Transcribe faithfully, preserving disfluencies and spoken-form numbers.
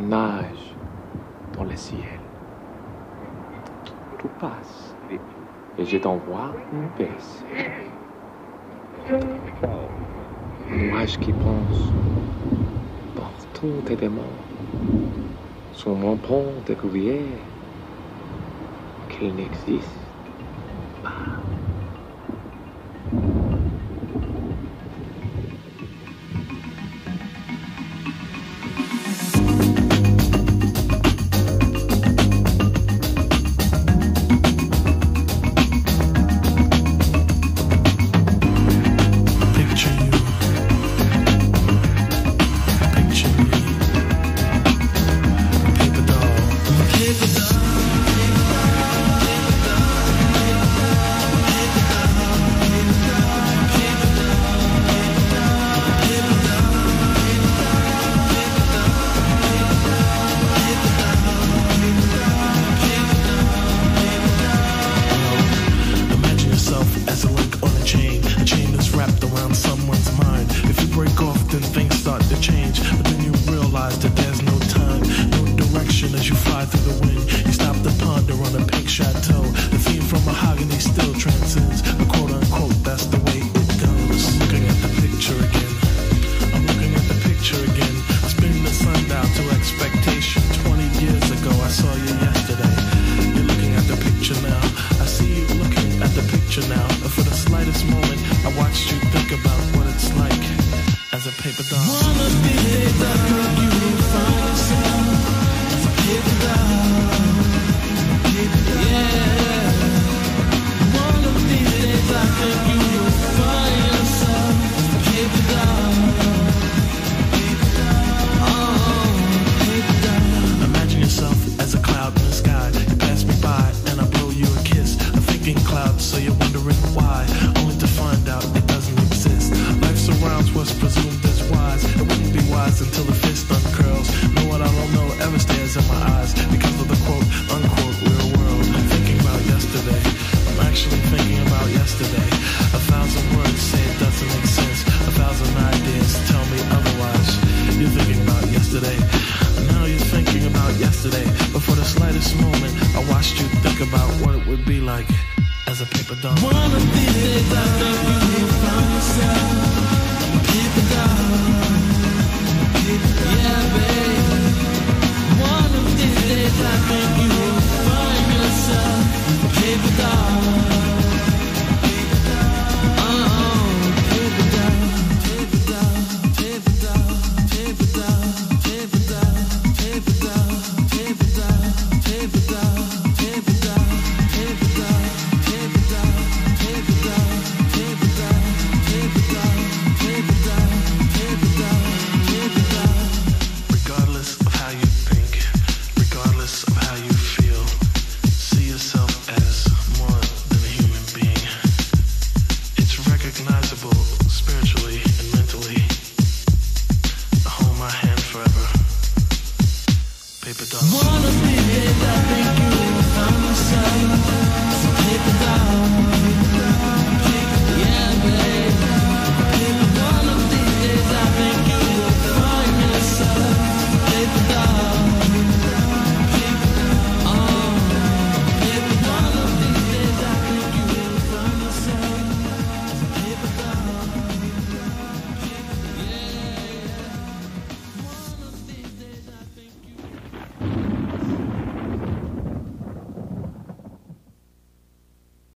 nage dans le ciel. Tout passe et je t'envoie une baisse. Nuage qui pense partout tes démons sur mon pont de gruyère qu'il n'existe pas. chateau. The theme from Mahogany still transcends. A quote unquote, that's the way it goes. I'm looking at the picture again. I'm looking at the picture again. Spin the sundial to expectation. Twenty years ago, I saw you yesterday. You're looking at the picture now. I see you looking at the picture now. And for the slightest moment, I watched you think about what it's like as a paper doll. One of these days, I hope you will find yourself as a paper doll. Yeah. One of these days, I hope you will find yourself as a paper doll. Oh, paper doll. Imagine yourself as a cloud in the sky. You pass me by and I blow you a kiss. A thinking cloud, so you're wondering why, only to find out it doesn't exist. Life surrounds what's presumed as wise. It wouldn't be wise until the fist uncurls. Know what I don't know ever stares in my eyes because of the quote unquote real world. I'm thinking about yesterday. I'm actually thinking about yesterday. A thousand words say it doesn't make sense. A thousand ideas tell me otherwise. You're thinking about yesterday. Now you're thinking about yesterday. But for the slightest moment, I watched you think about what it would be like as a paper doll. One of these days I think you will find yourself a paper doll. Yeah, babe. One of these days I think you will find yourself a paper doll.